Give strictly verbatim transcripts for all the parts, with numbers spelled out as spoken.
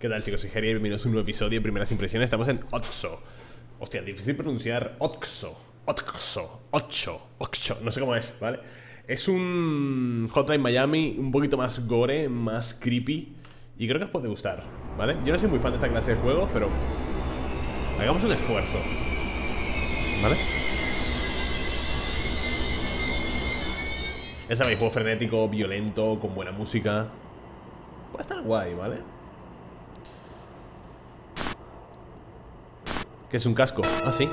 ¿Qué tal, chicos? Soy Jerry y bienvenidos a un nuevo episodio de Primeras Impresiones. Estamos en Oxo. Hostia, difícil pronunciar Oxo. Oxo. Ocho. Oxo. No sé cómo es, ¿vale? Es un Hotline Miami un poquito más gore, más creepy. Y creo que os puede gustar, ¿vale? Yo no soy muy fan de esta clase de juegos, pero hagamos un esfuerzo, ¿vale? Ya sabéis, juego frenético, violento, con buena música. Puede estar guay, ¿vale? ¿Qué es un casco? Ah, sí.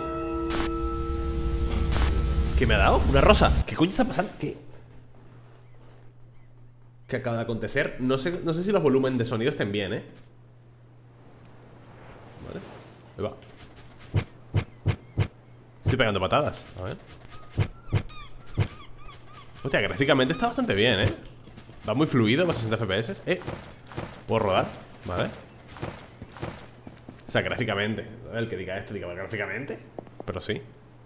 ¿Qué me ha dado? ¿Una rosa? ¿Qué coño está pasando? ¿Qué? ¿Qué acaba de acontecer? No sé, no sé si los volúmenes de sonido estén bien, ¿eh? Vale. Ahí va. Estoy pegando patadas. A ver. Hostia, gráficamente está bastante bien, ¿eh? Va muy fluido, va a sesenta F P S. Eh. Puedo rodar, ¿vale? O sea, gráficamente. El que diga esto, diga gráficamente. Pero sí.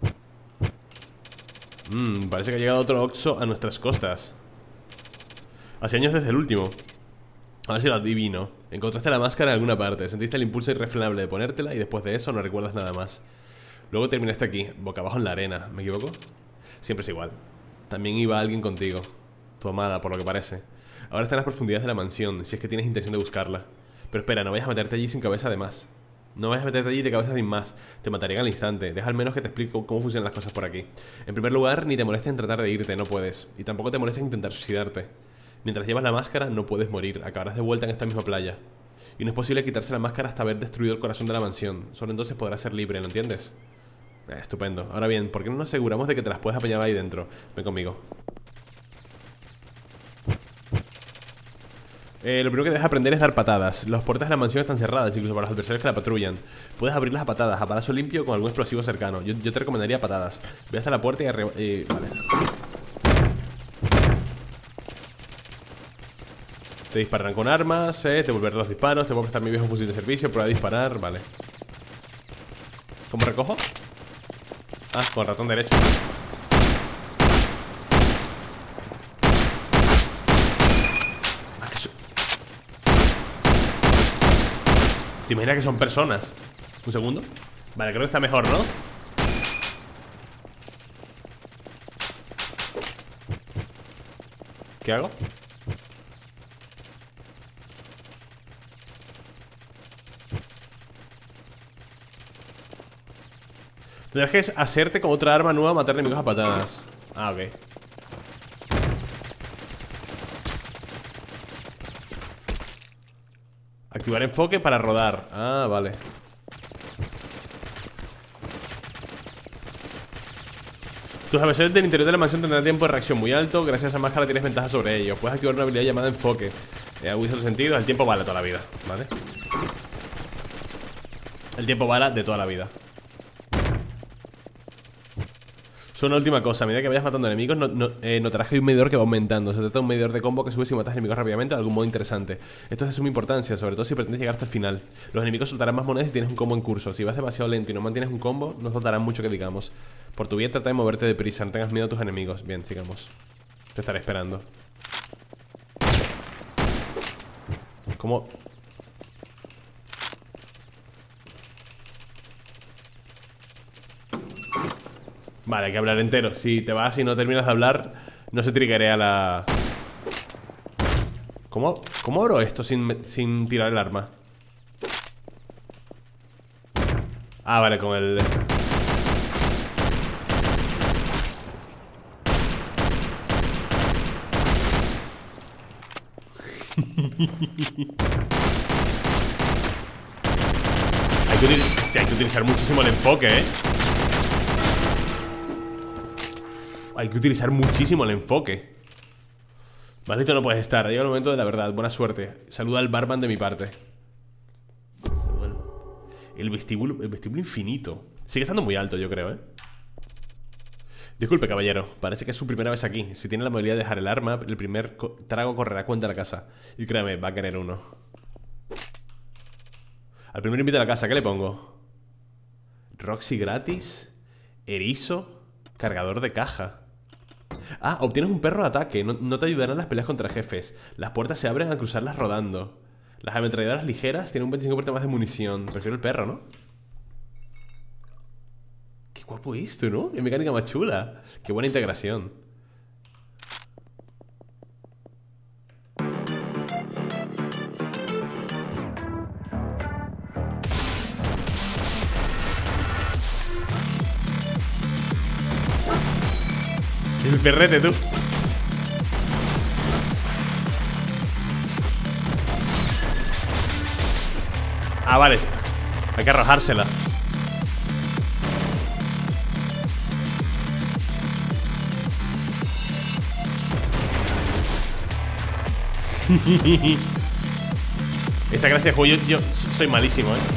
Mmm, parece que ha llegado otro Oxo a nuestras costas. Hace años desde el último. A ver si lo adivino. Encontraste la máscara en alguna parte. Sentiste el impulso irrefrenable de ponértela y después de eso no recuerdas nada más. Luego terminaste aquí, boca abajo en la arena. ¿Me equivoco? Siempre es igual. También iba alguien contigo. Tu amada, por lo que parece. Ahora está en las profundidades de la mansión, si es que tienes intención de buscarla. Pero espera, no vayas a meterte allí sin cabeza además. No vayas a meterte allí de cabeza sin más. Te matarían al instante. Deja al menos que te explique cómo funcionan las cosas por aquí. En primer lugar, ni te molestes en tratar de irte, no puedes. Y tampoco te molestes en intentar suicidarte. Mientras llevas la máscara, no puedes morir. Acabarás de vuelta en esta misma playa. Y no es posible quitarse la máscara hasta haber destruido el corazón de la mansión. Solo entonces podrás ser libre, ¿lo entiendes? Eh, estupendo. Ahora bien, ¿por qué no nos aseguramos de que te las puedes apañar ahí dentro? Ven conmigo. Eh, lo primero que debes aprender es dar patadas. Las puertas de la mansión están cerradas, incluso para los adversarios que la patrullan. Puedes abrirlas a patadas, a palazo limpio con algún explosivo cercano. Yo, yo te recomendaría patadas. Ve hasta la puerta y arriba. Eh, vale. Te dispararán con armas, eh, te volverán los disparos. Te puedo prestar mi viejo fusil de servicio, prueba a disparar, vale. ¿Cómo recojo? Ah, con el ratón derecho. ¿Te imaginas que son personas? Un segundo. Vale, creo que está mejor, ¿no? ¿Qué hago? Tendrás que hacerte con otra arma nueva, matar enemigos a patadas. Ah, ok. Activar enfoque para rodar. Ah, vale. Tus adversarios del interior de la mansión tendrán tiempo de reacción muy alto. Gracias a esa máscara tienes ventaja sobre ellos. Puedes activar una habilidad llamada enfoque. Eh, agudiza tus sentidos. El tiempo bala toda la vida, ¿vale? El tiempo bala de toda la vida. Solo una última cosa, a medida que vayas matando enemigos no, no, eh, notarás que hay un medidor que va aumentando. Se trata de un medidor de combo que sube si matas enemigos rápidamente de algún modo interesante. Esto es de suma importancia, sobre todo si pretendes llegar hasta el final. Los enemigos soltarán más monedas si tienes un combo en curso. Si vas demasiado lento y no mantienes un combo, no soltarán mucho que digamos. Por tu bien trata de moverte deprisa, no tengas miedo a tus enemigos. Bien, sigamos. Te estaré esperando. ¿Cómo? Vale, hay que hablar entero. Si te vas y no terminas de hablar, no se triggerea la... ¿Cómo, ¿Cómo abro esto sin, sin tirar el arma? Ah, vale, con el... hay, que util... hay que utilizar muchísimo el enfoque, ¿eh? Hay que utilizar muchísimo el enfoque. Maldito no puedes estar. Ha llegado el momento de la verdad. Buena suerte. Saluda al barman de mi parte. El vestíbulo, el vestíbulo infinito. Sigue estando muy alto, yo creo, ¿eh? Disculpe, caballero. Parece que es su primera vez aquí. Si tiene la movilidad de dejar el arma, el primer co trago correrá cuenta a la casa. Y créame, va a querer uno. Al primero invita a la casa. ¿Qué le pongo? Roxy gratis. Erizo. Cargador de caja. Ah, obtienes un perro de ataque. No, no te ayudarán las peleas contra jefes. Las puertas se abren al cruzarlas rodando. Las ametralladoras ligeras tienen un veinticinco por ciento más de munición. Prefiero el perro, ¿no? Qué guapo esto, ¿no? Qué mecánica más chula. Qué buena integración. El perrete, tú. Ah, vale. Hay que arrojársela. Esta clase de juego yo, yo soy malísimo, ¿eh?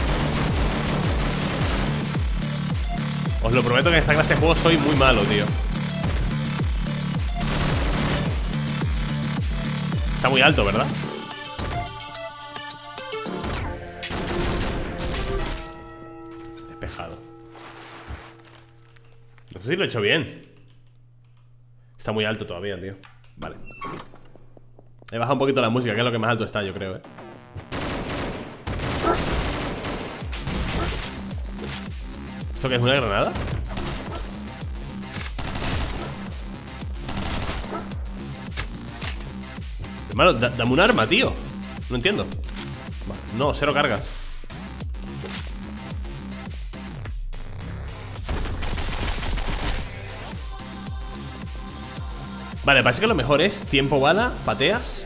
Os lo prometo que en esta clase de juego soy muy malo, tío. Está muy alto, ¿verdad? Despejado. No sé si lo he hecho bien. Está muy alto todavía, tío. Vale. He bajado un poquito la música, que es lo que más alto está, yo creo, ¿eh? ¿Esto qué es, una granada? Hermano, da, dame un arma, tío. No entiendo. Vale, no, cero cargas. Vale, parece que lo mejor es tiempo bala, pateas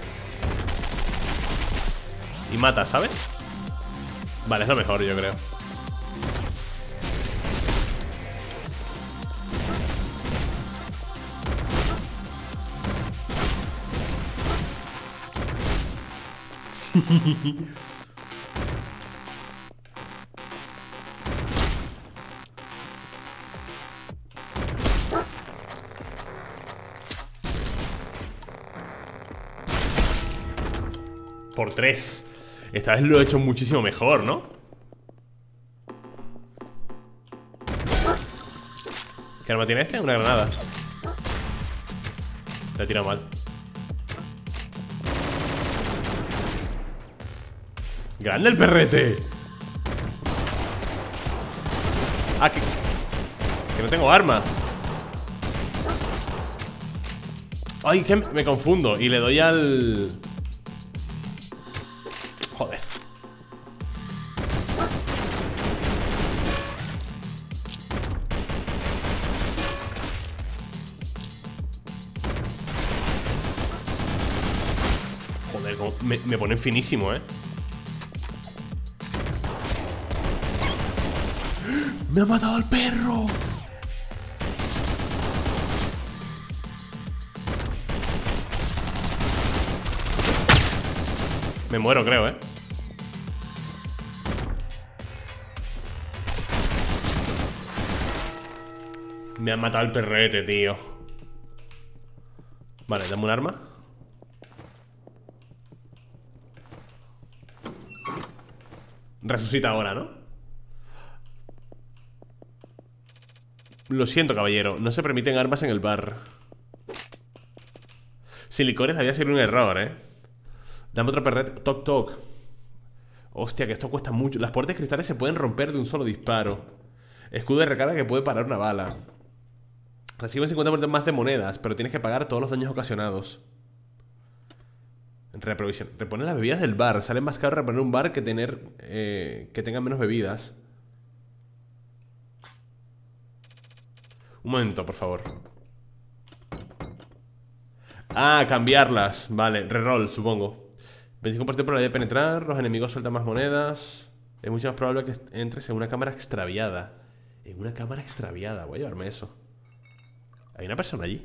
y matas, ¿sabes? Vale, es lo mejor, yo creo. Por tres. Esta vez lo he hecho muchísimo mejor, ¿no? ¿Qué arma tiene este? Una granada. La he tirado mal. ¡Grande el perrete! Ah, que... que no tengo arma. Ay, que me confundo. Y le doy al... Joder. Joder, como me, me ponen finísimo, ¿eh? ¡Me ha matado al perro! Me muero, creo, ¿eh? Me han matado el perrete, tío. Vale, dame un arma. Resucita ahora, ¿no? Lo siento, caballero. No se permiten armas en el bar. Sin licores había sido un error, ¿eh? Dame otro perrete. Toc, toc. Hostia, que esto cuesta mucho. Las puertas cristales se pueden romper de un solo disparo. Escudo de recarga que puede parar una bala. Recibe cincuenta por ciento más de monedas, pero tienes que pagar todos los daños ocasionados. Reprovisión. Repone las bebidas del bar. Sale más caro reponer un bar que tener eh, que tenga menos bebidas. Un momento, por favor. Ah, cambiarlas. Vale, reroll, supongo. veinticinco por ciento probabilidad de penetrar. Los enemigos sueltan más monedas. Es mucho más probable que entres en una cámara extraviada. En una cámara extraviada. Voy a llevarme eso. ¿Hay una persona allí?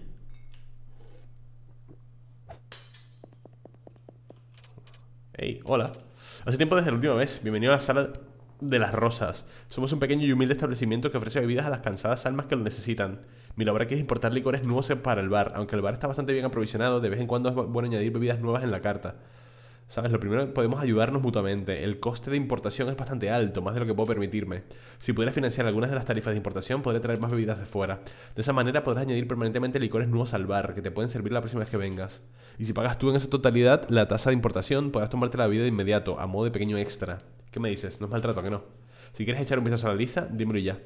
Hey, hola. Hace tiempo desde la última vez. Bienvenido a la sala de las rosas. Somos un pequeño y humilde establecimiento que ofrece bebidas a las cansadas almas que lo necesitan. Mi labor aquí es importar licores nuevos para el bar. Aunque el bar está bastante bien aprovisionado, de vez en cuando es bueno añadir bebidas nuevas en la carta. ¿Sabes? Lo primero, podemos ayudarnos mutuamente. El coste de importación es bastante alto, más de lo que puedo permitirme. Si pudiera financiar algunas de las tarifas de importación, podré traer más bebidas de fuera. De esa manera podrás añadir permanentemente licores nuevos al bar, que te pueden servir la próxima vez que vengas. Y si pagas tú en esa totalidad la tasa de importación, podrás tomarte la bebida de inmediato, a modo de pequeño extra. ¿Qué me dices? No es maltrato, ¿que no? Si quieres echar un vistazo a la lista, dímelo ya.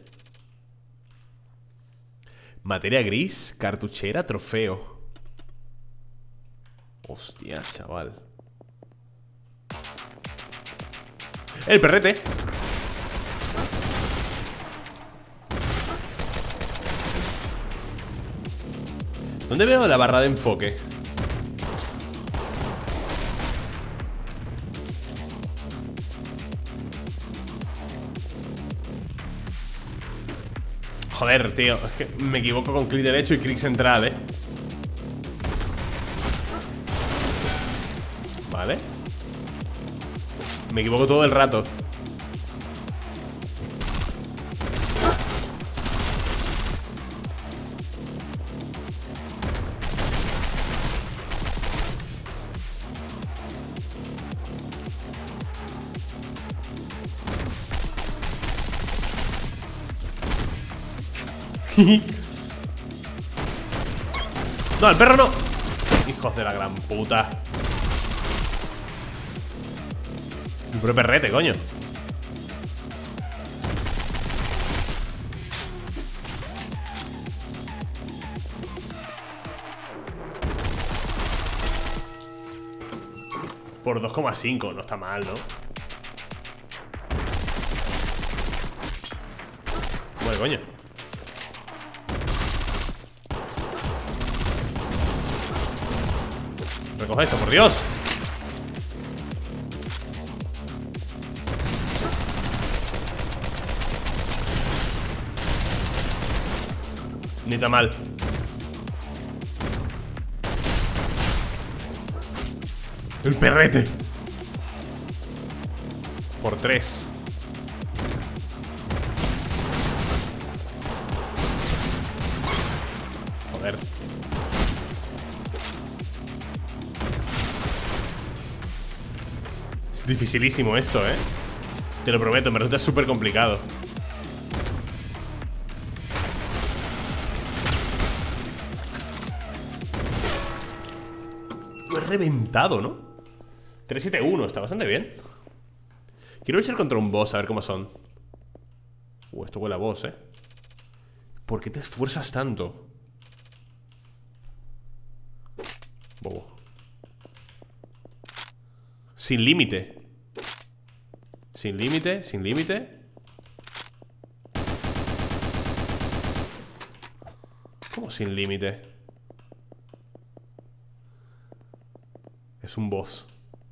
Materia gris, cartuchera, trofeo. Hostia, chaval. ¡El perrete! ¿Dónde veo la barra de enfoque? Joder, tío, es que me equivoco con clic derecho y clic central, ¿eh? Vale. Me equivoco todo el rato. No, el perro no. Hijos de la gran puta. Mi propio perrete, coño. Por dos coma cinco, no está mal, ¿no? Bueno, coño. Recoge esto, por Dios. Ni tan mal. El perrete. Por tres. Joder. Es dificilísimo esto, eh. Te lo prometo, me resulta súper complicado. Lo he reventado, ¿no? tres siete uno, está bastante bien. Quiero luchar contra un boss, a ver cómo son. Uh, esto huele a boss, eh. ¿Por qué te esfuerzas tanto? Bobo. Sin límite. Sin límite, sin límite. ¿Cómo sin límite? Es un boss.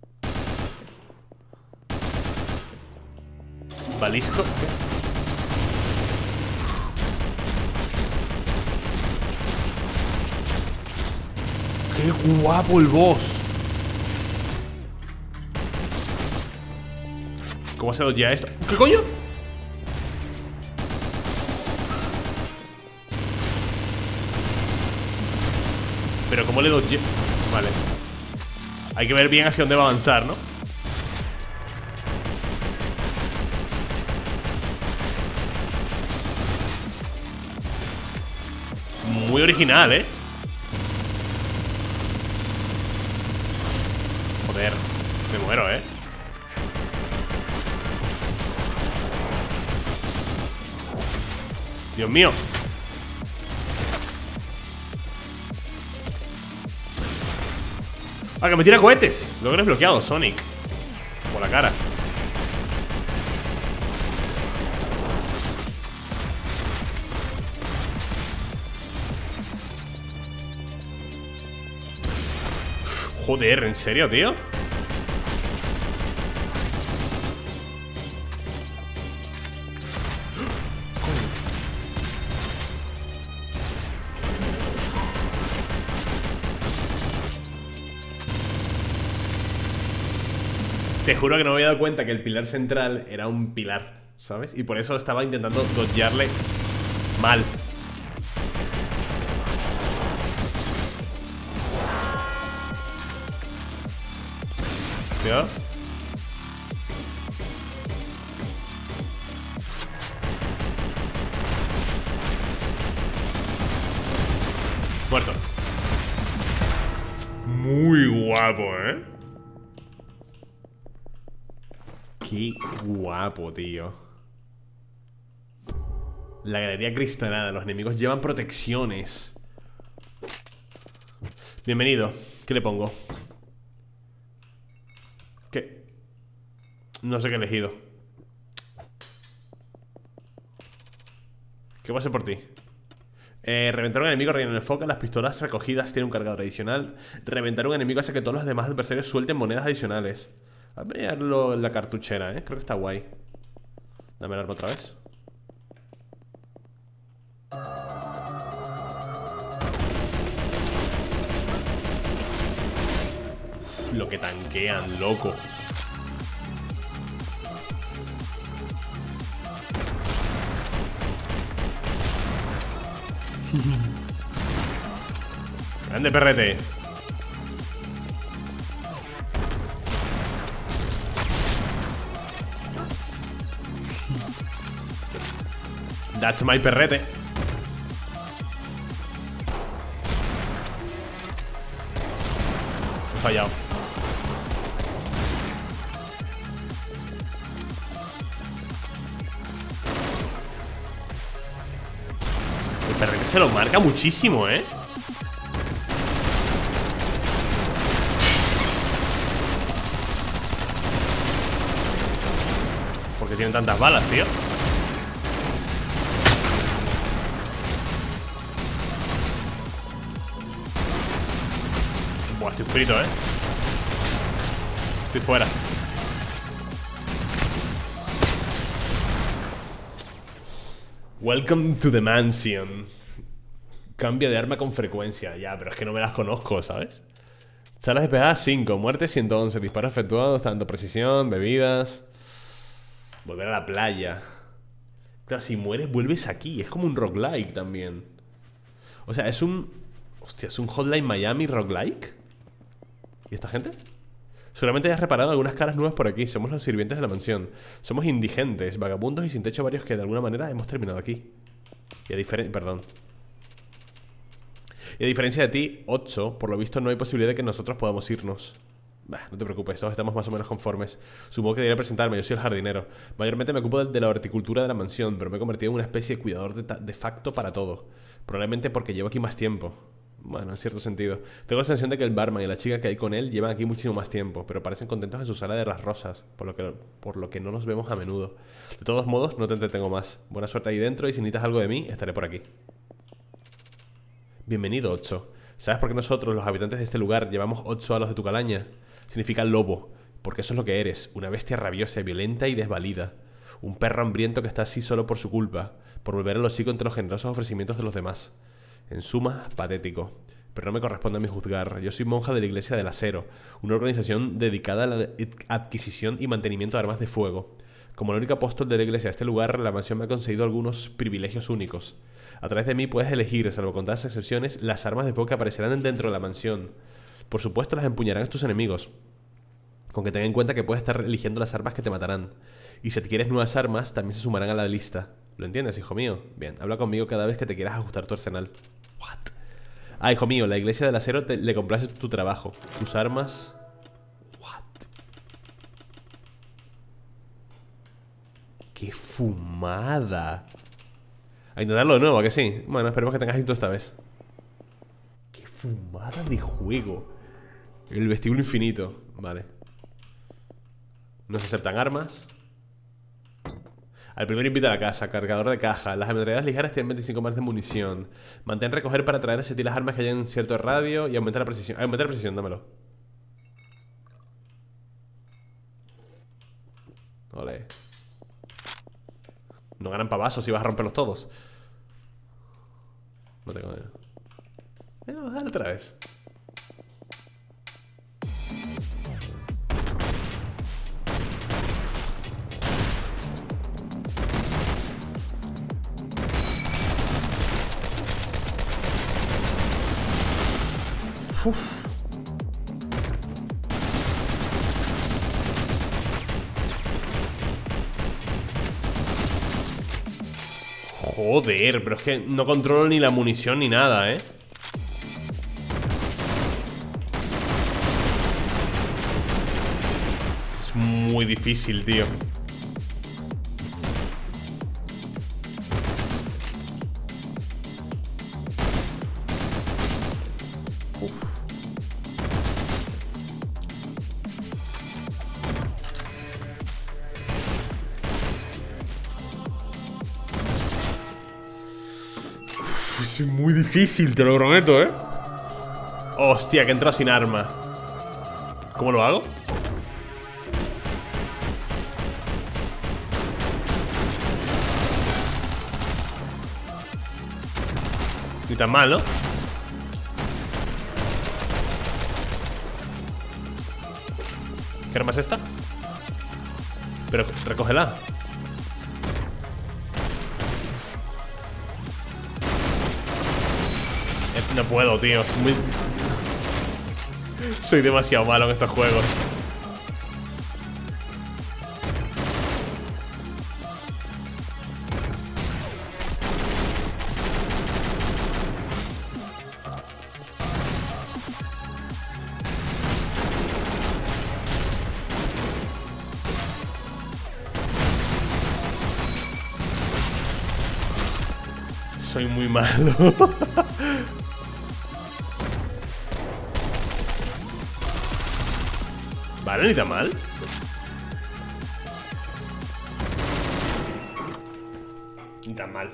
Balisco. ¿Qué? ¡Qué guapo el boss! ¿Cómo se dodgea esto? ¿Qué coño? Pero ¿cómo le dodgea? Vale. Hay que ver bien hacia dónde va a avanzar, ¿no? Muy original, ¿eh? Joder, me muero, ¿eh? Dios mío. Ah, que me tira cohetes. Lo que desbloqueado, Sonic. Por la cara. Joder, ¿en serio, tío? Te juro que no me había dado cuenta que el pilar central era un pilar, ¿sabes? Y por eso estaba intentando dodgearle mal. tío. Muerto. Muy guapo, ¿eh? Qué guapo, tío. La galería cristalada. Los enemigos llevan protecciones. Bienvenido. ¿Qué le pongo? ¿Qué? No sé qué he elegido. ¿Qué voy a hacer por ti? Eh, reventar un enemigo reina en el foco. Las pistolas recogidas tienen un cargador adicional. Reventar un enemigo hace que todos los demás adversarios suelten monedas adicionales. A verlo en la cartuchera, eh. Creo que está guay. Dame el arma otra vez. Lo que tanquean, loco. Grande perrete. That's my perrete. He fallado. El perrete se lo marca muchísimo, ¿eh? ¿Por qué tienen tantas balas, tío? Buah, estoy frito, ¿eh? Estoy fuera. Welcome to the mansion. Cambia de arma con frecuencia. Ya, pero es que no me las conozco, ¿sabes? Salas despejadas cinco, muerte ciento once, disparos efectuados, tanto precisión, bebidas. Volver a la playa. Claro, si mueres vuelves aquí. Es como un roguelike también. O sea, es un... Hostia, es un Hotline Miami roguelike. ¿Y esta gente? Seguramente hayas reparado algunas caras nuevas por aquí. Somos los sirvientes de la mansión. Somos indigentes, vagabundos y sin techo varios que de alguna manera hemos terminado aquí. Y a diferencia... Perdón. Y a diferencia de ti, ocho, por lo visto no hay posibilidad de que nosotros podamos irnos. Bah, no te preocupes, todos estamos más o menos conformes. Supongo que debería presentarme, yo soy el jardinero. Mayormente me ocupo de, de la horticultura de la mansión, pero me he convertido en una especie de cuidador de, de facto para todo. Probablemente porque llevo aquí más tiempo. Bueno, en cierto sentido. Tengo la sensación de que el barman y la chica que hay con él llevan aquí muchísimo más tiempo, pero parecen contentos en su sala de las rosas, por lo que, por lo que no nos vemos a menudo. De todos modos, no te entretengo más. Buena suerte ahí dentro y si necesitas algo de mí, estaré por aquí. Bienvenido, Ocho. ¿Sabes por qué nosotros, los habitantes de este lugar, llevamos ocho a los de tu calaña? Significa lobo, porque eso es lo que eres, una bestia rabiosa, violenta y desvalida. Un perro hambriento que está así solo por su culpa, por volver el hocico entre los generosos ofrecimientos de los demás. En suma, patético. Pero no me corresponde a mí juzgar. Yo soy monja de la Iglesia del Acero, una organización dedicada a la adquisición y mantenimiento de armas de fuego. Como el único apóstol de la Iglesia de este lugar, la mansión me ha concedido algunos privilegios únicos. A través de mí puedes elegir, salvo contadas excepciones, las armas de fuego que aparecerán dentro de la mansión. Por supuesto, las empuñarán tus enemigos, con que ten en cuenta que puedes estar eligiendo las armas que te matarán. Y si adquieres nuevas armas, también se sumarán a la lista. ¿Lo entiendes, hijo mío? Bien, habla conmigo cada vez que te quieras ajustar tu arsenal. What? Ah, hijo mío, la Iglesia del Acero te, le complace tu trabajo. Tus armas... What? ¡Qué fumada! A intentarlo de nuevo, ¿a que sí? Bueno, esperemos que tengas éxito esta vez. ¡Qué fumada de juego! El vestíbulo infinito. Vale. No se aceptan armas. Al primero invita a la casa. Cargador de caja. Las ametralladoras ligeras tienen veinticinco más de munición. Mantén recoger para traer ese las armas que hayan cierto radio. Y aumentar la precisión. Aumentar la precisión, dámelo. Ole. No ganan pavazos si vas a romperlos todos. No tengo... Eh, vamos a darle otra vez. Uf. Joder, pero es que no controlo ni la munición ni nada, ¿eh? Es muy difícil, tío. Es muy difícil, te lo prometo, ¿eh? Hostia, que entro sin arma. ¿Cómo lo hago? Ni tan mal, ¿no? ¿Qué arma es esta? Pero recógela. No puedo, tío. Es muy... Soy demasiado malo en estos juegos. Soy muy malo. Vale, ni tan mal. Ni tan mal.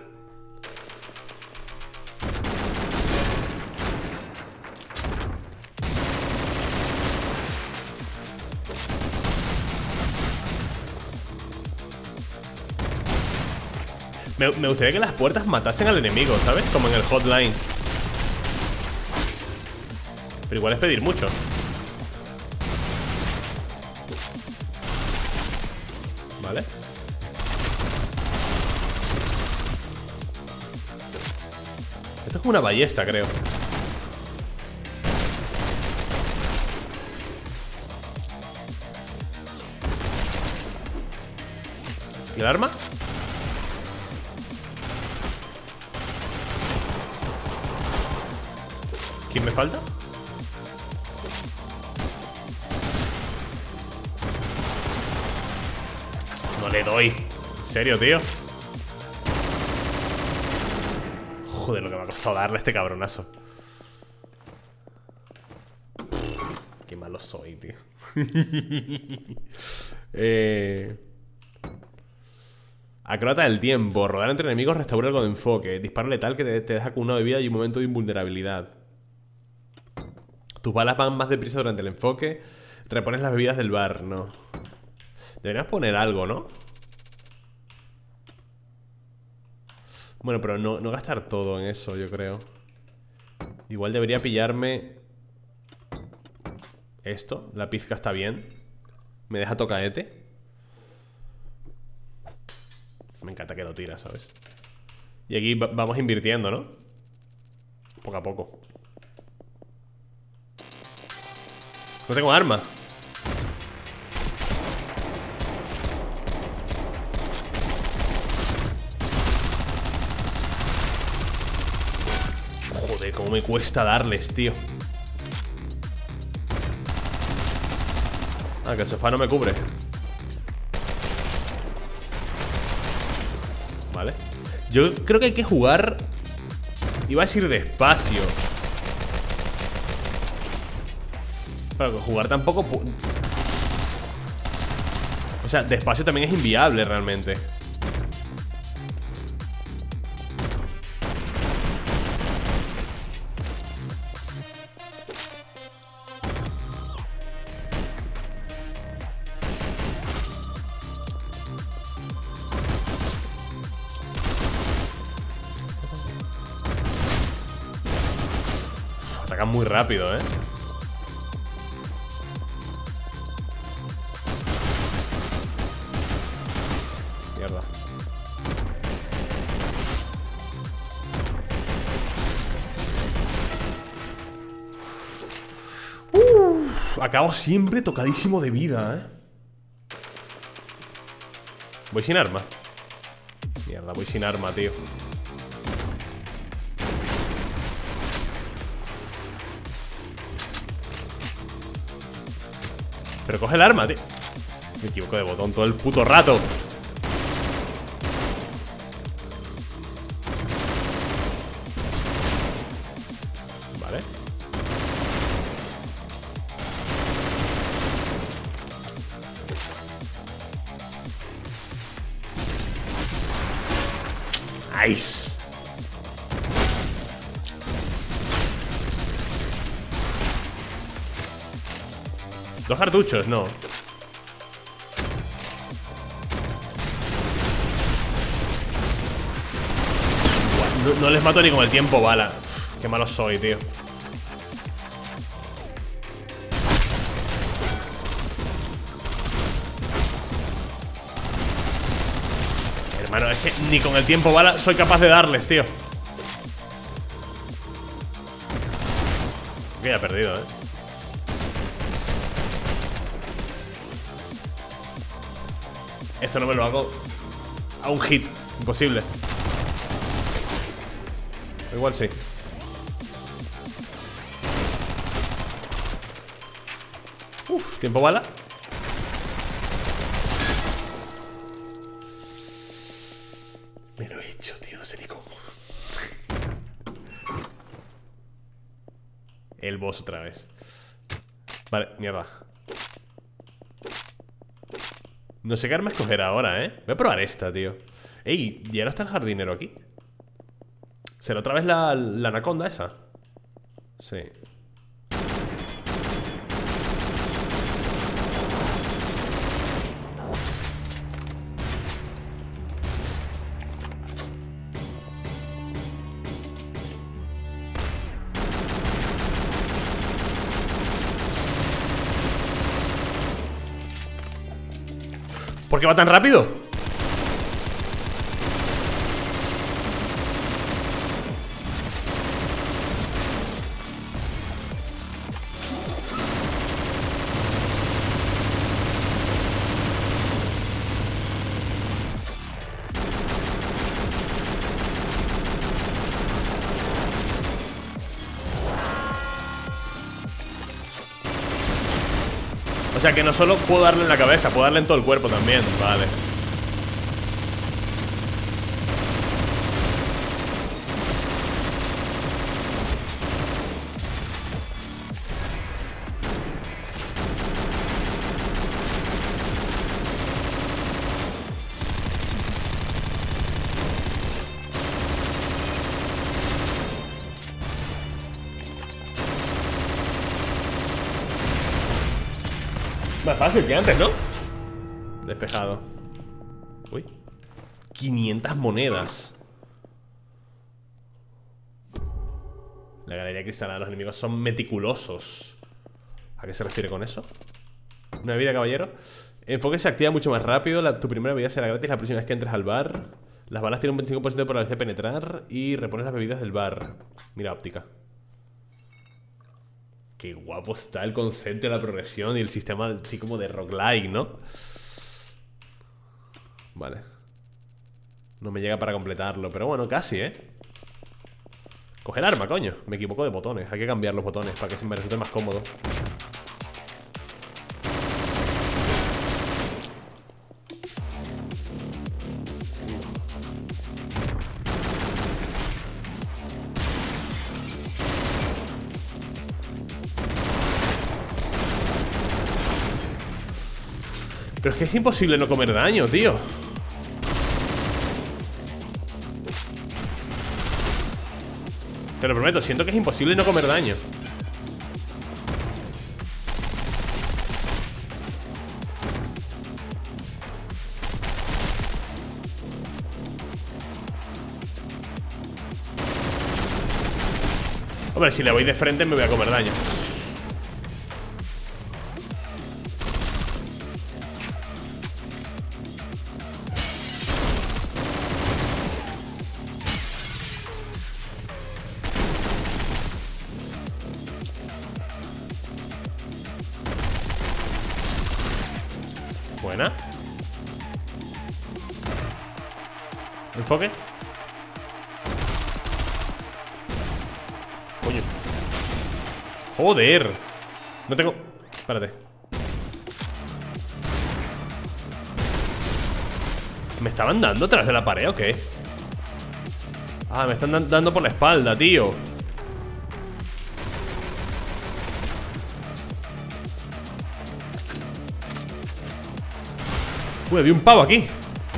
Me, me gustaría que las puertas matasen al enemigo, ¿sabes? Como en el Hotline. Pero igual es pedir mucho. Vale. Esto es como una ballesta, creo. ¿Y el arma? ¿Quién me falta? No le doy. ¿En serio, tío? Joder, lo que me ha costado darle a este cabronazo. Qué malo soy, tío. eh... Acróbata del tiempo. Rodar entre enemigos restaura algo de enfoque. Disparo letal que te, te deja con una bebida y un momento de invulnerabilidad. Tus balas van más deprisa durante el enfoque. Repones las bebidas del bar, no. Deberías poner algo, ¿no? Bueno, pero no, no gastar todo en eso, yo creo. Igual debería pillarme esto. La pizca está bien. Me deja tocaete. Me encanta que lo tira, ¿sabes? Y aquí vamos invirtiendo, ¿no? Poco a poco. No tengo arma. Joder, cómo me cuesta darles, tío. Ah, que el sofá no me cubre. Vale. Yo creo que hay que jugar. Iba a decir despacio. Pero jugar tampoco. O sea, despacio también es inviable realmente. Atacan muy rápido, ¿eh? Mierda. Uf, acabo siempre tocadísimo de vida, ¿eh? Voy sin arma. Mierda, voy sin arma, tío. Pero coge el arma, tío. Me equivoco de botón todo el puto rato. Vale. Nice. Dos cartuchos, no. No, no les mato ni con el tiempo bala. Uf, qué malo soy, tío. Hermano, es que ni con el tiempo bala soy capaz de darles, tío. Que ya he perdido, eh. Esto no me lo hago a un hit. Imposible. Igual sí. Uf, tiempo bala. Me lo he hecho, tío, no sé ni cómo. El boss otra vez. Vale, mierda. No sé qué arma escoger ahora, ¿eh? Voy a probar esta, tío. Ey, ¿ya no está el jardinero aquí? ¿Será otra vez la, la anaconda esa? Sí. ¿Por qué va tan rápido? O sea que no solo puedo darle en la cabeza, puedo darle en todo el cuerpo también. Vale. Más fácil que antes, ¿no? Despejado. Uy. quinientas monedas. La galería cristalina. Los enemigos son meticulosos. ¿A qué se refiere con eso? Una vida, caballero. Enfoque se activa mucho más rápido. la, Tu primera bebida será gratis la próxima vez que entres al bar. Las balas tienen un veinticinco por ciento de probabilidad de penetrar. Y repones las bebidas del bar. Mira, óptica. Qué guapo está el concepto de la progresión y el sistema así como de roguelike, ¿no? Vale. No me llega para completarlo, pero bueno, casi, ¿eh? Coge el arma, coño. Me equivoco de botones. Hay que cambiar los botones para que se me resulte más cómodo. Pero es que es imposible no comer daño, tío. Te lo prometo, siento que es imposible no comer daño. Hombre, si le voy de frente me voy a comer daño. Buena. Enfoque. Coño. Joder. No tengo... Espérate. ¿Me estaban dando tras de la pared o qué? Ah, me están dan- dando por la espalda, tío. Uy, había un pavo aquí.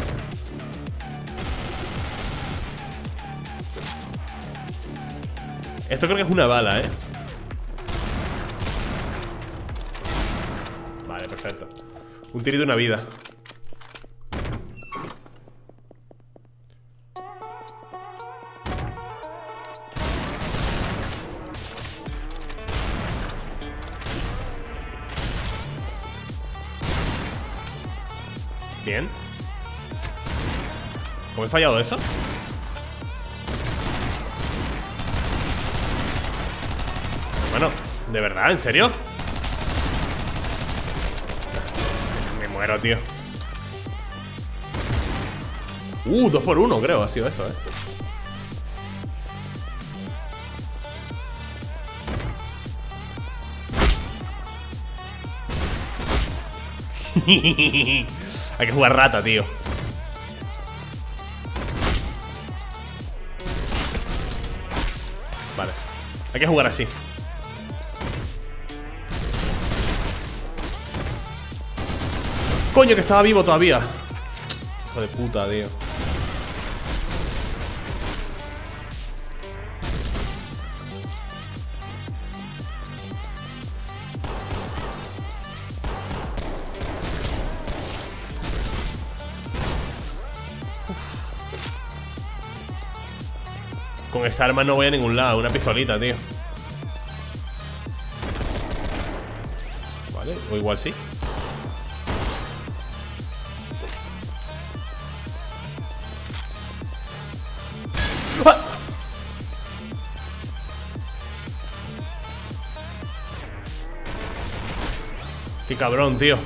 Esto creo que es una bala, ¿eh? Vale, perfecto. Un tirito de una vida. Bien. ¿Cómo he fallado eso? Bueno, ¿de verdad? ¿En serio? Me muero, tío. Uh, dos por uno, creo, ha sido esto, eh. Hay que jugar rata, tío. Vale. Hay que jugar así. Coño, que estaba vivo todavía. Hijo de puta, tío. Con esta arma no voy a ningún lado. Una pistolita, tío. Vale, o igual sí. ¡Ah! Qué cabrón, tío.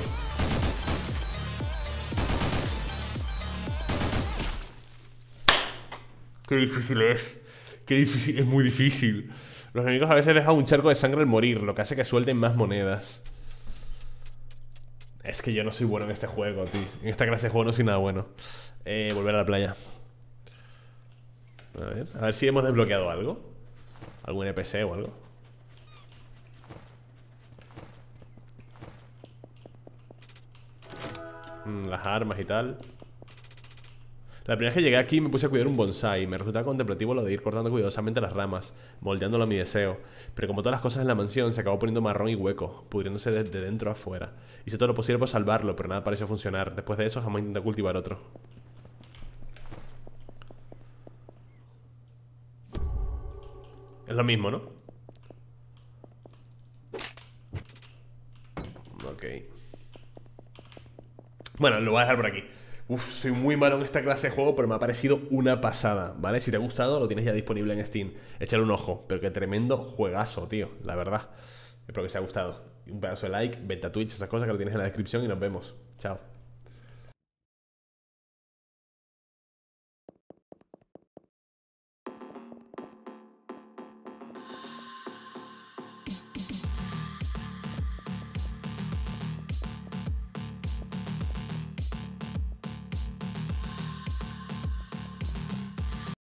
Qué difícil es. Qué difícil, es muy difícil. Los enemigos a veces dejan un charco de sangre al morir, lo que hace que suelten más monedas. Es que yo no soy bueno en este juego, tío. En esta clase de juego no soy nada bueno. Eh, volver a la playa. A ver, a ver si hemos desbloqueado algo. Algún N P C o algo. Mm, las armas y tal. La primera vez que llegué aquí me puse a cuidar un bonsai. Me resultaba contemplativo lo de ir cortando cuidadosamente las ramas, moldeándolo a mi deseo. Pero como todas las cosas en la mansión, se acabó poniendo marrón y hueco, pudriéndose de, de dentro a afuera. Hice todo lo posible por salvarlo, pero nada pareció funcionar. Después de eso jamás intenté cultivar otro. Es lo mismo, ¿no? Ok. Bueno, lo voy a dejar por aquí. Uf, soy muy malo en esta clase de juego, pero me ha parecido una pasada, ¿vale? Si te ha gustado, lo tienes ya disponible en Steam. Échale un ojo, pero qué tremendo juegazo, tío, la verdad. Espero que os haya gustado. Un pedazo de like, vete a Twitch, esas cosas que lo tienes en la descripción y nos vemos. Chao.